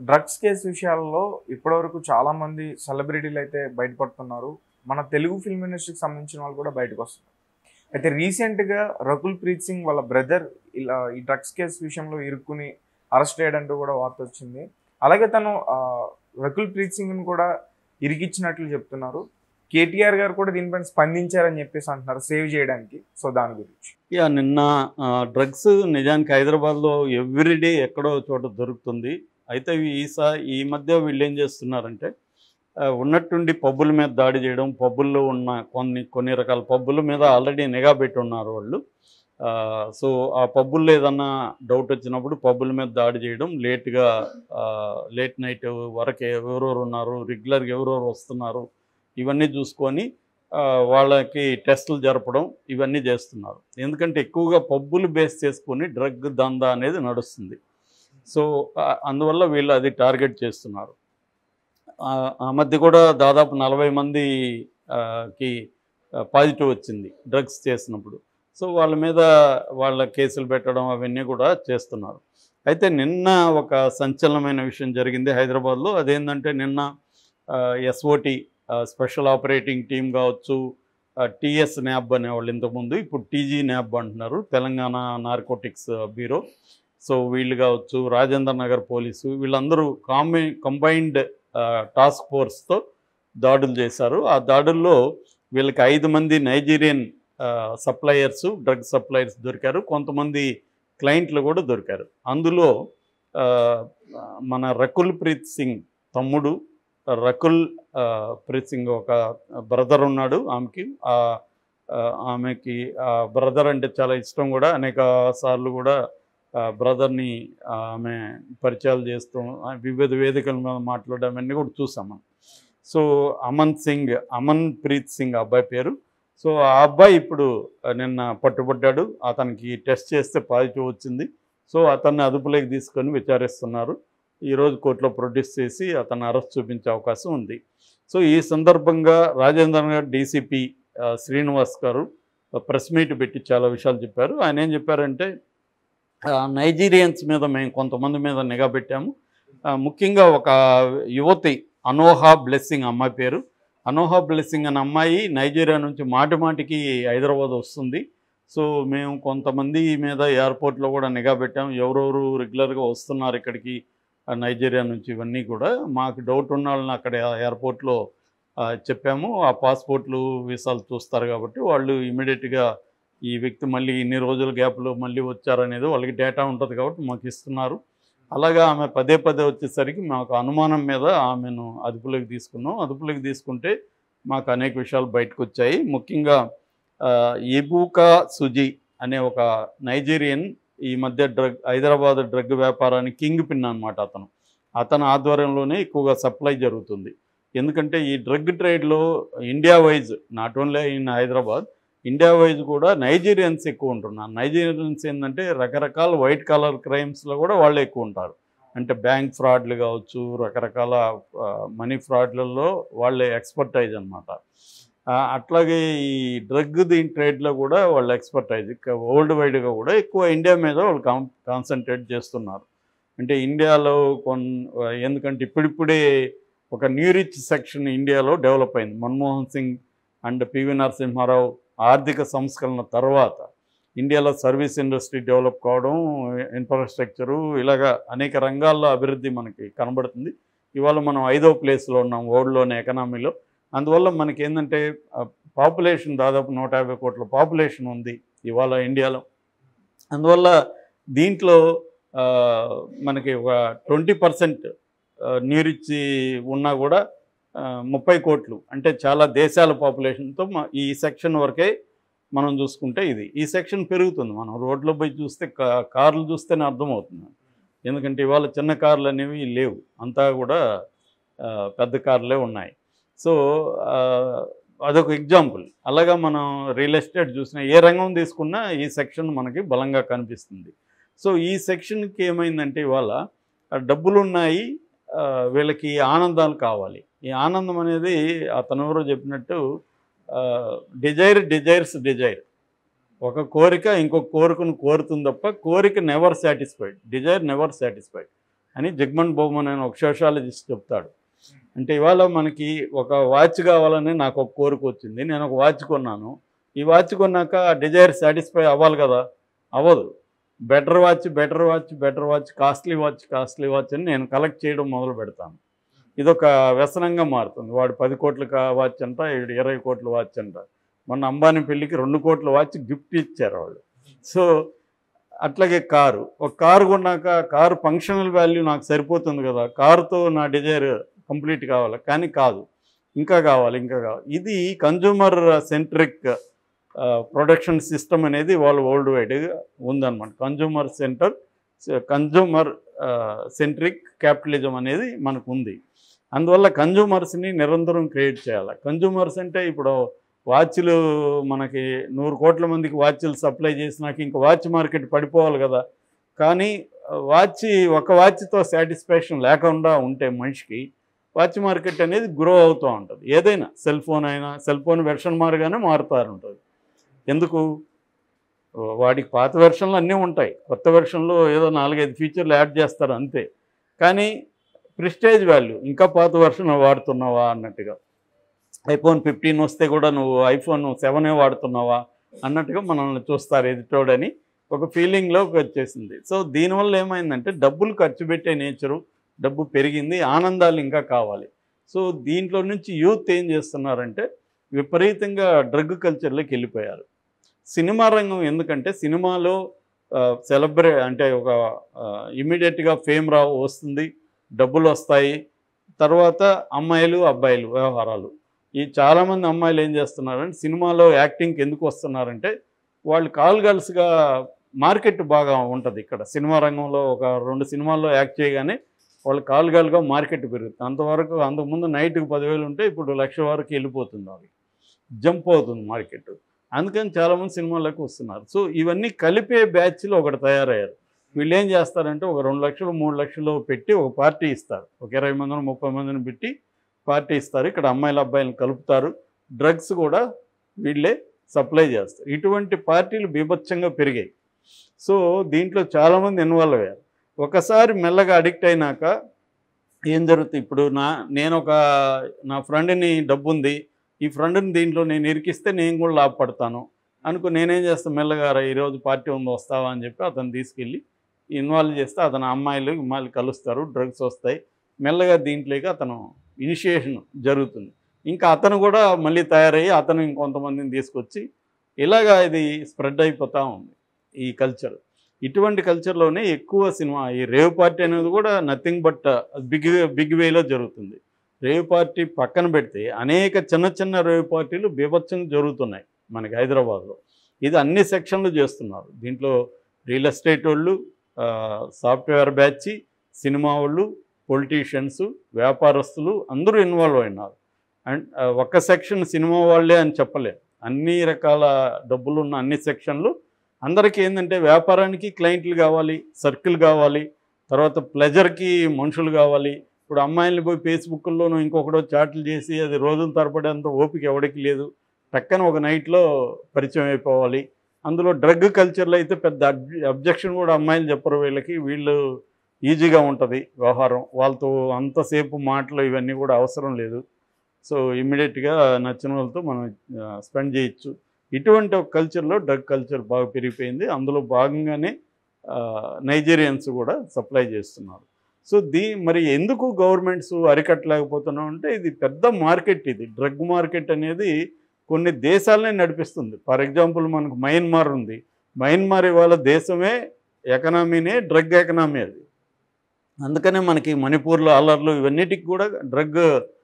Drugs case విషయాల్లో ఇప్పటివరకు చాలామంది సెలబ్రిటీలు అయితే బయటపడుతున్నారు. మన తెలుగు ఫిల్మ్ ఇండస్ట్రీకి సంబంధించిన వాళ్ళు కూడా బయటకు వస్తున్నారు. అయితే రీసెంట్‌గా రకుల్ ప్రీత్ సింగ్ వాళ్ళ బ్రదర్ ఇలా ఈ డ్రగ్స్ కేసు విషయంలో ఇరుక్కుని అరెస్ట్ అయ్యాడంటూ కూడా వార్త వచ్చింది. అలాగే తను రకుల్ ప్రీత్ సింగ్‌ని కూడా ఇరికిచ్చినట్లు చెప్తున్నారు. కేటీఆర్ గారు కూడా దీనిపైన స్పందించారని చెప్పేసి అంటున్నారు సేవ్ చేయడానికి. సో దాని గురించి. నిన్న డ్రగ్స్ నిజానికి హైదరాబాద్‌లో ఎవ్రీడే ఎక్కడో చోట దొరుకుతుంది. అయితే ఈ మధ్య వీళ్ళేం చేస్తున్నారంటే ఉన్నట్టుండి పబ్బుల మీద దాడి చేయడం, పబ్బుల్లో ఉన్న కొన్ని రకాల పబ్బుల మీద ఆల్రెడీ నిఘా పెట్టున్నారు వాళ్ళు. సో ఆ పబ్బుల్లో ఏదన్నా డౌట్ వచ్చినప్పుడు పబ్బుల మీద దాడి చేయడం, లేట్ నైట్ వరకు ఎవరెవరు ఉన్నారు, రెగ్యులర్గా ఎవరెవరు వస్తున్నారు, ఇవన్నీ చూసుకొని వాళ్ళకి టెస్టులు జరపడం ఇవన్నీ చేస్తున్నారు. ఎందుకంటే ఎక్కువగా పబ్బులు బేస్ చేసుకొని డ్రగ్ దందా అనేది నడుస్తుంది. సో అందువల్ల వీళ్ళు అది టార్గెట్ చేస్తున్నారు. ఆ మధ్య కూడా దాదాపు 40 మందికి పాజిటివ్ వచ్చింది డ్రగ్స్ చేసినప్పుడు. సో వాళ్ళ కేసులు పెట్టడం అవన్నీ కూడా చేస్తున్నారు. అయితే నిన్న ఒక సంచలనమైన విషయం జరిగింది హైదరాబాద్లో. అదేంటంటే నిన్న ఎస్ఓటి స్పెషల్ ఆపరేటింగ్ టీం కావచ్చు, టీఎస్ న్యాబ్ అనేవాళ్ళు ఇంతకుముందు, ఇప్పుడు టీజీ న్యాబ్ అంటున్నారు, తెలంగాణ నార్కోటిక్స్ బ్యూరో. సో వీళ్ళు కావచ్చు, రాజేంద్ర నగర్ పోలీసు, వీళ్ళందరూ కంబైన్డ్ టాస్క్ ఫోర్స్తో దాడులు చేశారు. ఆ దాడుల్లో వీళ్ళకి 5 మంది నైజీరియన్ డ్రగ్ సప్లయర్స్ దొరికారు. కొంతమంది క్లయింట్లు కూడా దొరికారు. అందులో మన రకుల్ ప్రీత్ సింగ్ తమ్ముడు రకుల్ ప్రీత్ సింగ్ ఒక బ్రదర్ ఉన్నాడు. ఆమెకి బ్రదర్ అంటే చాలా ఇష్టం కూడా. అనేక సార్లు కూడా బ్రదర్ని ఆమె పరిచయాలు చేస్తూ వివిధ వేదికల మీద మాట్లాడడం అన్నీ కూడా చూసాం మనం. సో అమన్ ప్రీత్ సింగ్ అబ్బాయి పేరు. సో ఆ అబ్బాయి ఇప్పుడు నిన్న పట్టుబడ్డాడు. అతనికి టెస్ట్ చేస్తే పాజిటివ్ వచ్చింది. సో అతన్ని అదుపులోకి తీసుకొని విచారిస్తున్నారు. ఈరోజు కోర్టులో ప్రొడ్యూస్ చేసి అతన్ని అరెస్ట్ చూపించే అవకాశం ఉంది. సో ఈ సందర్భంగా రాజేంద్ర నగర్ డీసీపీ శ్రీనివాస్ గారు ప్రెస్ మీట్ పెట్టి చాలా విషయాలు చెప్పారు. ఆయన ఏం చెప్పారంటే నైజీరియన్స్ మీద మేము కొంతమంది మీద నిఘా పెట్టాము. ముఖ్యంగా ఒక యువతి అనోహా బ్లెస్సింగ్ అమ్మాయి పేరు. అనోహా బ్లెస్సింగ్ అనే అమ్మాయి నైజీరియా నుంచి మాటిమాటికి హైదరాబాద్ వస్తుంది. సో మేము కొంతమంది మీద ఎయిర్పోర్ట్లో కూడా నిఘా పెట్టాము. ఎవరెవరు రెగ్యులర్గా వస్తున్నారు ఇక్కడికి నైజీరియా నుంచి, ఇవన్నీ కూడా మాకు డౌట్ ఉన్న వాళ్ళని అక్కడ ఎయిర్పోర్ట్లో చెప్పాము. ఆ పాస్పోర్ట్లు వీసాలు చూస్తారు కాబట్టి వాళ్ళు ఇమీడియట్గా ఈ వ్యక్తి మళ్ళీ ఇన్ని రోజుల గ్యాప్లో మళ్ళీ వచ్చారనేది వాళ్ళకి డేటా ఉంటుంది కాబట్టి మాకు ఇస్తున్నారు. అలాగా ఆమె పదే వచ్చేసరికి మాకు అనుమానం మీద ఆమెను అదుపులోకి తీసుకున్నాం. అదుపులోకి తీసుకుంటే మాకు అనేక విషయాలు బయటకు వచ్చాయి. ముఖ్యంగా ఎబూకా సుజీ అనే ఒక నైజీరియన్ ఈ మధ్య హైదరాబాద్ డ్రగ్ వ్యాపారానికి కింగ్ పిన్ అనమాట. అతను ఆధ్వర్యంలోనే ఎక్కువగా సప్లై జరుగుతుంది. ఎందుకంటే ఈ డ్రగ్ ట్రేడ్లో India wise, not only in Hyderabad, India wise కూడా నైజీరియన్స్ ఎక్కువ ఉంటున్నారు. నైజీరియన్స్ ఏంటంటే రకరకాల వైట్ కాలర్ క్రైమ్స్లో కూడా వాళ్ళు ఎక్కువ ఉంటారు. అంటే బ్యాంక్ ఫ్రాడ్లు కావచ్చు, రకరకాల మనీ ఫ్రాడ్లలో వాళ్ళే ఎక్స్పర్టైజ్ అనమాట. అట్లాగే ఈ దీని ట్రేడ్లో కూడా వాళ్ళ ఎక్స్పర్టైజ్ వరల్డ్ వైడ్గా కూడా ఎక్కువ ఇండియా మీద వాళ్ళు కాన్సన్ట్రేట్ చేస్తున్నారు. అంటే ఇండియాలో ఎందుకంటే ఇప్పుడిప్పుడే ఒక న్యూ రిచ్ సెక్షన్ ఇండియాలో డెవలప్ అయింది. మన్మోహన్ సింగ్ అండ్ పివి నరసింహారావు ఆర్థిక సంస్కరణ తర్వాత ఇండియాలో సర్వీస్ ఇండస్ట్రీ డెవలప్ కావడం, ఇన్ఫ్రాస్ట్రక్చరు, ఇలాగా అనేక రంగాల్లో అభివృద్ధి మనకి కనబడుతుంది. ఇవాళ మనం 5వ ప్లేస్లో ఉన్నాం వరల్డ్లోని ఎకనామీలో. అందువల్ల మనకి ఏంటంటే పాపులేషన్ దాదాపు 150 కోట్ల పాపులేషన్ ఉంది ఇవాళ ఇండియాలో. అందువల్ల దీంట్లో మనకి ఒక 20% న్యూరిచ్ ఉన్నా కూడా 30 కోట్లు అంటే చాలా దేశాల పాపులేషన్తో ఈ సెక్షన్ వరకే మనం చూసుకుంటే ఈ సెక్షన్ పెరుగుతుంది. మనం రోడ్లో పోయి చూస్తే కార్లు చూస్తేనే అర్థమవుతుంది. ఎందుకంటే ఇవాళ చిన్న కార్లు అనేవి లేవు, అంతా కూడా పెద్ద కార్లే ఉన్నాయి. సో అదొక ఎగ్జాంపుల్. అలాగా మనం రియల్ ఎస్టేట్ చూసినా, ఏ రంగం తీసుకున్నా ఈ సెక్షన్ మనకి బలంగా కనిపిస్తుంది. సో ఈ సెక్షన్కి ఏమైందంటే ఇవాళ డబ్బులున్నాయి, వీళ్ళకి ఆనందాలు కావాలి. ఈ ఆనందం అనేది అతను ఎవరో చెప్పినట్టు డిజైర్. ఒక కోరిక ఇంకొక కోరికను కోరుతుంది తప్ప కోరిక never satisfied, desire never satisfied. అని జగ్మన్ బౌమన్ అని ఒక సోషాలజిస్ట్ చెప్తాడు. అంటే ఇవాళ మనకి ఒక వాచ్ కావాలని నాకు ఒక కోరిక వచ్చింది, నేను ఒక వాచ్ కొన్నాను. ఈ వాచ్ కొన్నాక ఆ డిజైర్ సాటిస్ఫై అవ్వాలి కదా, అవ్వదు. Better watch better watch better watch, costly watch costly watch అని నేను కలెక్ట్ చేయడం మొదలు పెడతాను. ఇదొక వ్యసనంగా మారుతుంది. వాడు 10 కోట్ల వాచ్ అంట, 20 కోట్ల వాచ్ అంట. మొన్న అంబానీ పెళ్ళికి 2 కోట్ల వాచ్ గిఫ్ట్ ఇచ్చారు వాళ్ళు. సో అట్లాగే ఒక కారు కొన్నాక కారు ఫంక్షనల్ వాల్యూ నాకు సరిపోతుంది కదా, కారుతో నా డిజైర్ కంప్లీట్ కావాలి, కానీ కాదు, ఇంకా కావాలి. ఇది కన్జ్యూమర్ సెంట్రిక్ ప్రొడక్షన్ సిస్టమ్ అనేది వాళ్ళు వరల్డ్ వైడ్గా ఉందన్నమాట. కన్జ్యూమర్ సెంట్రిక్ క్యాపిటలిజం అనేది మనకు ఉంది. అందువల్ల కన్జ్యూమర్స్ని నిరంతరం క్రియేట్ చేయాలి. కన్జ్యూమర్స్ అంటే ఇప్పుడు వాచ్లు మనకి 100 కోట్ల మందికి వాచ్లు సప్లై చేసినాక ఇంకా వాచ్ మార్కెట్ పడిపోవాలి కదా. కానీ ఒక వాచ్తో సాటిస్ఫాక్షన్ లేకుండా ఉంటే మనిషికి వాచ్ మార్కెట్ అనేది గ్రో అవుతూ ఉంటుంది. ఏదైనా సెల్ ఫోన్ వెర్షన్ మారుగానే మారుతూ ఉంటుంది. ఎందుకు? వాడికి పాత వెర్షన్లు అన్నీ ఉంటాయి, కొత్త వెర్షన్లో ఏదో 4-5 ఫీచర్లు యాడ్ చేస్తారు అంతే. కానీ ప్రిస్టేజ్ వాల్యూ, ఇంకా పాత వెర్షన్ వాడుతున్నావా అన్నట్టుగా. iPhone 15 వస్తే కూడా నువ్వు iPhone 7 వాడుతున్నావా అన్నట్టుగా మనల్ని చూస్తారు ఎదుటోడని ఒక ఫీలింగ్లోకి వచ్చేసింది. సో దీనివల్ల ఏమైందంటే డబ్బులు ఖర్చు పెట్టే నేచరు, డబ్బు పెరిగింది, ఆనందాలు ఇంకా కావాలి. సో దీంట్లో నుంచి యూత్ ఏం చేస్తున్నారంటే విపరీతంగా డ్రగ్ కల్చర్లోకి వెళ్ళిపోయారు. సినిమా రంగం ఎందుకంటే సినిమాలో అంటే ఒక ఇమీడియట్గా ఫేమ్ వస్తుంది, డబ్బులు వస్తాయి, తర్వాత అమ్మాయిలు అబ్బాయిలు వ్యవహారాలు. ఈ చాలామంది అమ్మాయిలు ఏం చేస్తున్నారంటే సినిమాలో యాక్టింగ్కి ఎందుకు వస్తున్నారంటే వాళ్ళు కాల్ గర్ల్స్గా మార్కెట్ బాగా ఉంటుంది ఇక్కడ సినిమా రంగంలో. ఒక 2 సినిమాల్లో యాక్ట్ చేయగానే వాళ్ళు కాల్ గర్ల్గా మార్కెట్ పెరుగుతుంది. అంతకుముందు నైట్కి 10,000 ఉంటే ఇప్పుడు 1,00,000 వరకు వెళ్ళిపోతుంది, అది జంప్ అవుతుంది మార్కెట్. అందుకని చాలామంది సినిమాలకు వస్తున్నారు. సో ఇవన్నీ కలిపే బ్యాచ్లు ఒకటి తయారయ్యారు. వీళ్ళు ఏం చేస్తారంటే ఒక 2 లక్షలు 3 లక్షలు పెట్టి ఒక పార్టీ ఇస్తారు, ఒక 20 మందిని 30 మందిని పెట్టి పార్టీ ఇస్తారు. ఇక్కడ అమ్మాయిలు అబ్బాయిలను కలుపుతారు, డ్రగ్స్ కూడా వీళ్ళే సప్లై చేస్తారు. ఇటువంటి పార్టీలు బీభత్సంగా పెరిగాయి. సో దీంట్లో చాలామంది ఇన్వాల్వ్ అయ్యారు. ఒకసారి మెల్లగా అడిక్ట్ అయినాక ఏం జరుగుతుంది? ఇప్పుడు నా ఫ్రెండ్ని డబ్బు ఉంది, ఈ ఫ్రెండ్ని దీంట్లో నేను ఇరికిస్తే నేను కూడా లాభపడతాను అనుకో, నేనేం చేస్తాను, మెల్లగా ఈరోజు పార్టీ ఉంది వస్తావా అని చెప్పి అతను తీసుకెళ్ళి ఇన్వాల్వ్ చేస్తే అతను అమ్మాయిలు కలుస్తారు, డ్రగ్స్ వస్తాయి, మెల్లగా దీంట్లోకి అతను ఇనిషియేషన్ జరుగుతుంది. ఇంకా అతను కూడా మళ్ళీ తయారయ్యి అతను ఇంకొంతమందిని తీసుకొచ్చి ఇలాగా ఇది స్ప్రెడ్ అయిపోతూ ఉంది ఈ కల్చర్. ఇటువంటి కల్చర్లోనే ఎక్కువ సినిమా ఈ రేవ్ పార్టీ అనేది కూడా నథింగ్ బట్ బిగ్ వేలో జరుగుతుంది. రేవ్ పార్టీ పక్కన పెడితే అనేక చిన్న రేవ్ పార్టీలు బీభత్సంగా జరుగుతున్నాయి మనకి హైదరాబాద్లో. ఇది అన్ని సెక్షన్లు చేస్తున్నారు. దీంట్లో రియల్ ఎస్టేట్ వాళ్ళు, సాఫ్ట్వేర్ బ్యాచ్, సినిమా వాళ్ళు, పొలిటీషియన్స్, వ్యాపారస్తులు అందరూ ఇన్వాల్వ్ అయినారు. అండ్ ఒక సెక్షన్ సినిమా వాళ్ళే అని చెప్పలేము, అన్ని రకాల డబ్బులు ఉన్న అన్ని సెక్షన్లు. అందరికీ ఏంటంటే వ్యాపారానికి క్లయింట్లు కావాలి, సర్కిల్ కావాలి, తర్వాత ప్లెజర్కి మనుషులు కావాలి. ఇప్పుడు అమ్మాయిల్ని పోయి ఫేస్బుక్లోనూ ఇంకొకటో చాట్లు చేసి అది రోజుల తరబడి అంత ఓపిక ఎవరికి లేదు, పక్కన ఒక నైట్లో పరిచయం అయిపోవాలి. అందులో డ్రగ్ కల్చర్లో అయితే పెద్ద అబ్జెక్షన్ కూడా అమ్మాయిలు చెప్పరు, వీళ్ళు ఈజీగా ఉంటుంది వ్యవహారం, వాళ్ళతో అంతసేపు మాటలు ఇవన్నీ కూడా అవసరం లేదు. సో ఇమ్మీడియట్గా నచ్చిన వాళ్ళతో మనం స్పెండ్ చేయొచ్చు. ఇటువంటి ఒక కల్చర్లో డ్రగ్ కల్చర్ బాగా పెరిగిపోయింది. అందులో భాగంగానే నైజీరియన్స్ కూడా సప్లై చేస్తున్నారు. సో మరి ఎందుకు గవర్నమెంట్స్ అరికట్టలేకపోతున్నాం అంటే ఇది పెద్ద మార్కెట్, ఇది డ్రగ్ మార్కెట్ అనేది కొన్ని దేశాలనే నడిపిస్తుంది. ఫర్ ఎగ్జాంపుల్ మనకు మయన్మార్ ఉంది. మయన్మార్ ఇవాళ దేశమే ఎకనామీనే డ్రగ్ ఎకనామీ అది. అందుకనే మనకి మణిపూర్లో అల్లర్లు ఇవన్నిటికి కూడా డ్రగ్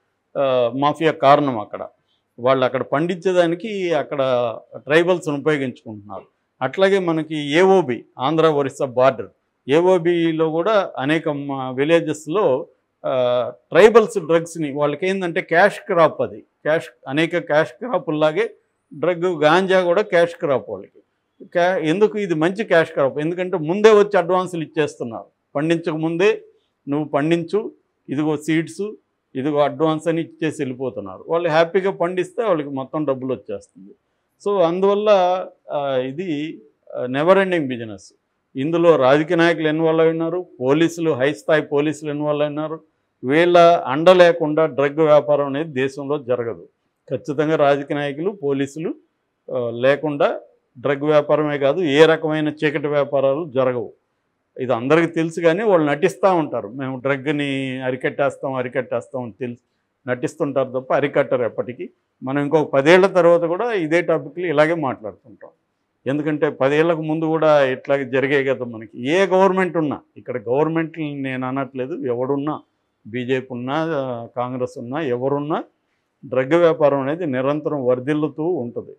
మాఫియా కారణం. వాళ్ళు అక్కడ పండించేదానికి అక్కడ ట్రైబల్స్ను ఉపయోగించుకుంటున్నారు. అట్లాగే మనకి ఏఓబి, ఆంధ్ర ఒరిస్సా బార్డర్, ఏఓబిలో కూడా అనేక విలేజెస్లో ట్రైబల్స్ డ్రగ్స్ని వాళ్ళకి ఏంటంటే క్యాష్ క్రాప్, అది అనేక క్యాష్ క్రాపుల్లాగే డ్రగ్ గాంజా కూడా క్యాష్ క్రాప్ వాళ్ళకి. ఎందుకు ఇది మంచి క్యాష్ క్రాప్? ఎందుకంటే ముందే వచ్చి అడ్వాన్సులు ఇచ్చేస్తున్నారు. పండించక ముందే నువ్వు పండించు, ఇదిగో సీడ్స్, ఇదిగో అడ్వాన్స్ అని ఇచ్చేసి వెళ్ళిపోతున్నారు. వాళ్ళు హ్యాపీగా పండిస్తే వాళ్ళకి మొత్తం డబ్బులు వచ్చేస్తుంది. సో అందువల్ల ఇది నెవర్ ఎండింగ్ బిజినెస్. ఇందులో రాజకీయ నాయకులు ఇన్వాల్వ్ అయినారు, పోలీసులు, హై స్థాయి పోలీసులు ఇన్వాల్వ్ అయినారు. వీళ్ళ అండ లేకుండా డ్రగ్ వ్యాపారం అనేది దేశంలో జరగదు. ఖచ్చితంగా రాజకీయ నాయకులు, పోలీసులు లేకుండా డ్రగ్ వ్యాపారమే కాదు, ఏ రకమైన చీకటి వ్యాపారాలు జరగవు. ఇది అందరికీ తెలుసు, కానీ వాళ్ళు నటిస్తూ ఉంటారు. మేము డ్రగ్ని అరికట్టేస్తాం అని తెలుసు నటిస్తుంటారు తప్ప అరికట్టరు ఎప్పటికీ. మనం ఇంకొక 10 ఏళ్ల తర్వాత కూడా ఇదే టాపిక్లు ఇలాగే మాట్లాడుతుంటాం. ఎందుకంటే 10 ఏళ్లకు ముందు కూడా ఇట్లాగే జరిగాయి కదా మనకి. ఏ గవర్నమెంట్ ఉన్నా, ఇక్కడ గవర్నమెంట్ని నేను అనట్లేదు, ఎవడున్నా, బీజేపీ ఉన్నా, కాంగ్రెస్ ఉన్నా, ఎవరున్నా డ్రగ్ వ్యాపారం అనేది నిరంతరం వర్ధిల్లుతూ ఉంటుంది.